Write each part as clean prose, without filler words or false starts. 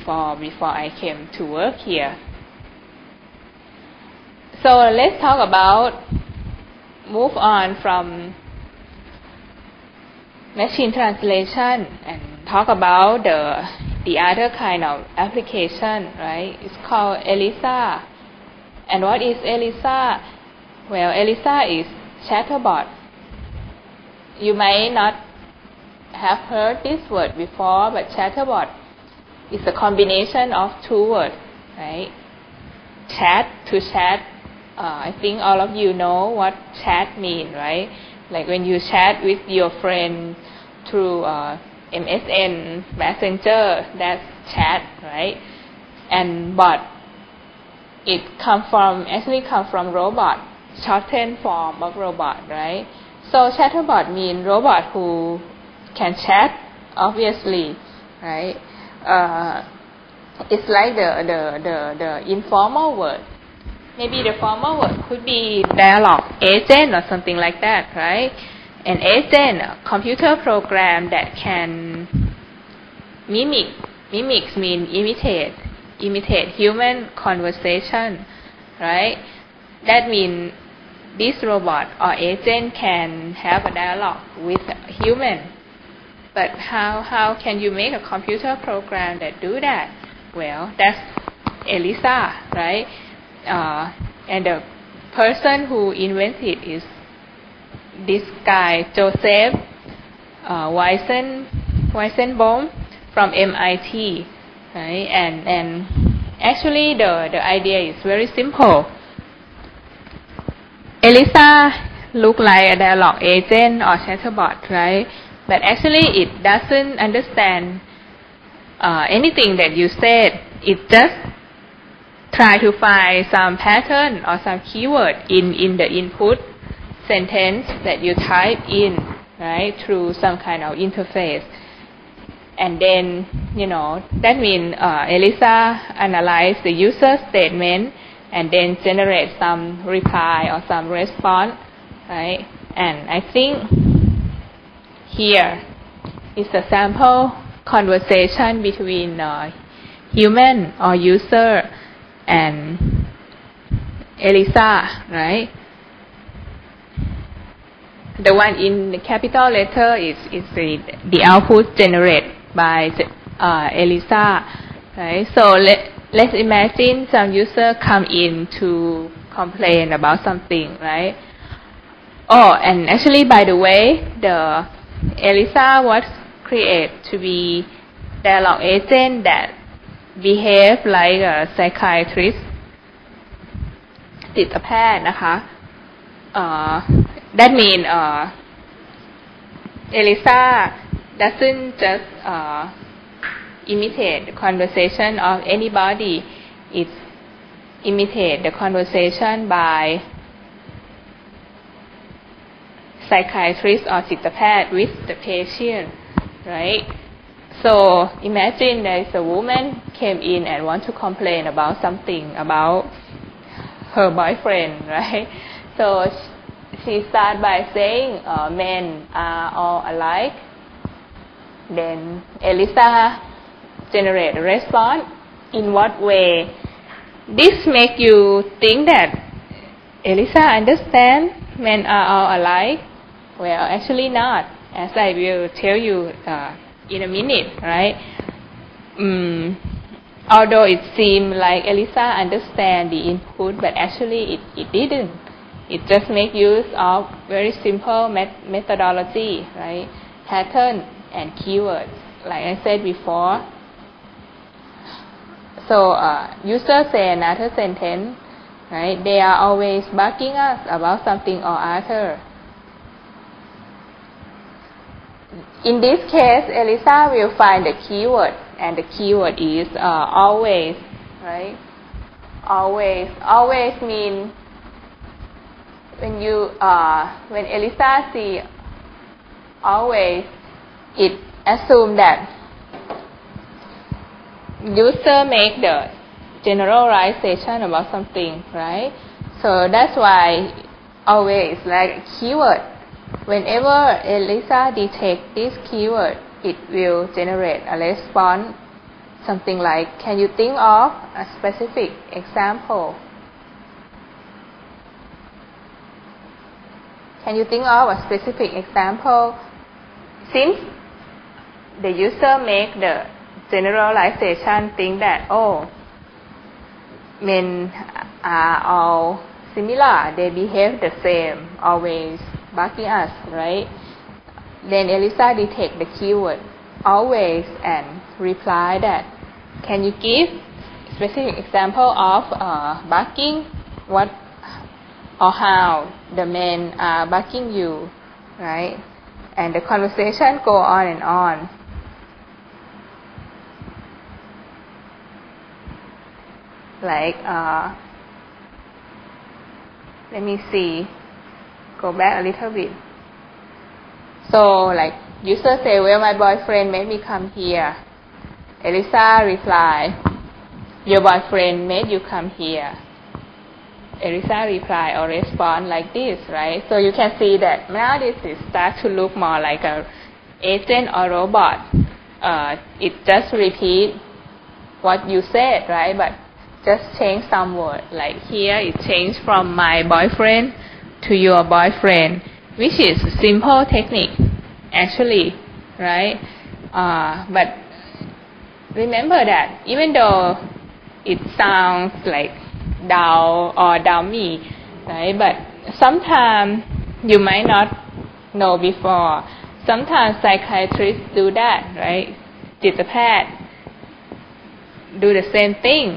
before I came to work here. So let's talk about move on from machine translation and talk about the other kind of application, right? It's called ELIZA. And what is ELIZA? Well, ELIZA is chatbot. You may not have heard this word before, but chatbot is a combination of two words, right? Chat, to chat. I think all of you know what chat means, right? Like when you chat with your friend through MSN Messenger, that's chat, right? And bot, it actually come from robot, shortened form of robot, right? So chatbot means robot who can chat, obviously, right? It's like the informal word. Maybe the formal word could be dialogue agent or something like that, right? An agent, a computer program that can mimics mean imitate human conversation, right? That means this robot or agent can have a dialogue with a human. But how can you make a computer program that do that? Well, that's ELIZA, right? And the person who invented is this guy, Joseph Weizenbaum from MIT, right? And actually the idea is very simple. ELIZA look like a dialogue agent or chatbot, right? But actually it doesn't understand anything that you said. It just try to find some pattern or some keyword in the input sentence that you type in, right, through some kind of interface. And then, that means ELIZA analyze the user statement and then generate some reply or some response, right? And I think here is a sample conversation between human or user and ELIZA, right? The one in the capital letter is the output generated by ELIZA, right? So let's imagine some user come in to complain about something, right? Oh, and actually, by the way, the ELIZA was created to be dialogue agent that behave like a psychiatrist จิตแพทย์นะคะ that means ELIZA doesn't just imitate the conversation of anybody. It imitate the conversation by psychiatrist or จิตแพทย์ with the patient, right? So imagine there is a woman came in and want to complain about something about her boyfriend, right? So she start by saying men are all alike. Then ELIZA generate a response. In what way? This make you think that ELIZA understand men are all alike? Well, actually not, as I will tell you in a minute, right? Although it seemed like ELIZA understand the input, but actually it didn't. It just make use of very simple methodology, right? Pattern and keywords, like I said before. So user say another sentence, right? They are always bugging us about something or other. In this case, ELIZA will find the keyword, and the keyword is always, right? Always mean when ELIZA see always, it assume that user make the generalization about something, right? So that's why always like a keyword. Whenever ELIZA detect this keyword, it will generate a response something like, can you think of a specific example? Can you think of a specific example? Since the user make the generalization, think that, oh, men are all similar, they behave the same, always barking us, right? Then Elisa detect the keyword always and reply that, can you give specific example of barking? What or how the men are barking you, right? And the conversation go on and on. Like, let me see, go back a little bit. So, like, user say, well, my boyfriend made me come here. Elisa reply, your boyfriend made you come here. Elisa reply or respond like this, right? So you can see that now this is start to look more like a agent or robot. It just repeat what you said, right? But just change some word. Like here, it changed from my boyfriend to your boyfriend, which is simple technique, actually, right? But remember that even though it sounds like down or dummy, right? But sometimes you might not know before. Sometimes psychiatrists do that, right? จิตแพทย์ do the same thing.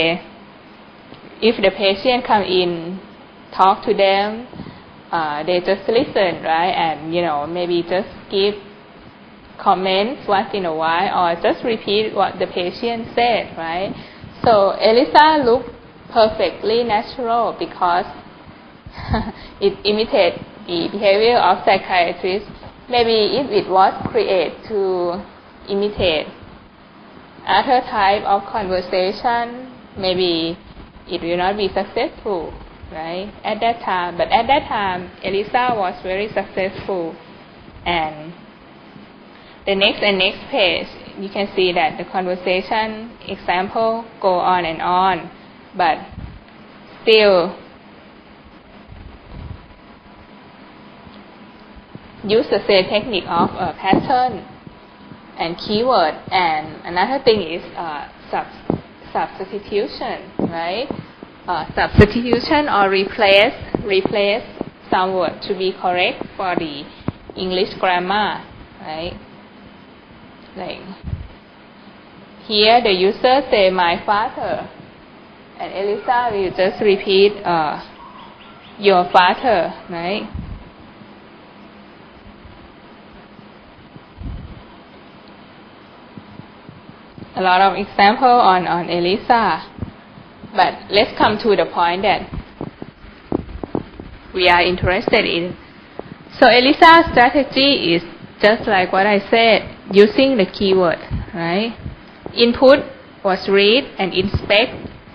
If the patient come in, talk to them, they just listen, right? And maybe just give comments once in a while, or just repeat what the patient said, right? So Elisa looked perfectly natural because it imitates the behavior of psychiatrists. Maybe if it was created to imitate other type of conversation, maybe it will not be successful, right? At that time, but at that time, Elisa was very successful. And the next page, you can see that the conversation example go on and on, but still use the same technique of pattern and keyword. And another thing is substitution, right? Substitution or replace some word to be correct for the English grammar, right? Like here the user say my father, and Elisa will just repeat your father, right? A lot of example on Elisa, but let's come to the point that we are interested in. So Elisa's strategy is just like what I said, using the keyword, right? Input was read and inspect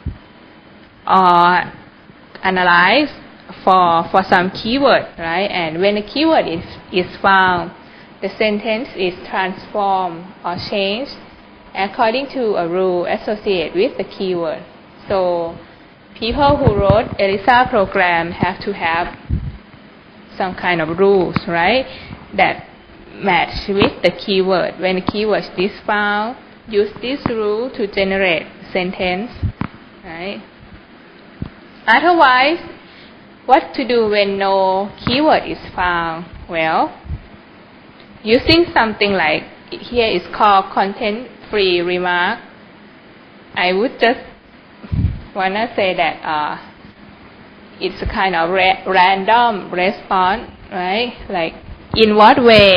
or analyze for some keyword, right? And when the keyword is found, the sentence is transformed or changed according to a rule associated with the keyword. So people who wrote Elisa program have to have some kind of rules, right, that match with the keyword. When the keyword is found, use this rule to generate sentence, right? Otherwise, what to do when no keyword is found? Well, using something like here is called content-free remark. I would just wanna say that it's a kind of random response, right? Like in what way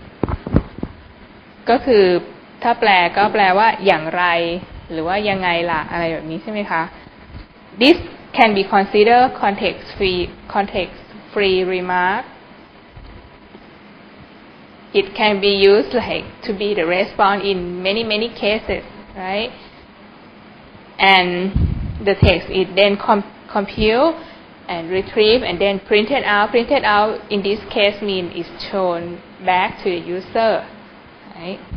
ก็คือถ้าแปลก็แปลว่าอย่างไรหรือว่ายังไงล่ะอะไรแบบนี้ใช่ไหมคะ This can be considered context-free remark. It can be used like to be the response in many cases, right? And the text is then compiled and retrieved and then printed out. Printed out in this case means it's shown back to the user, right?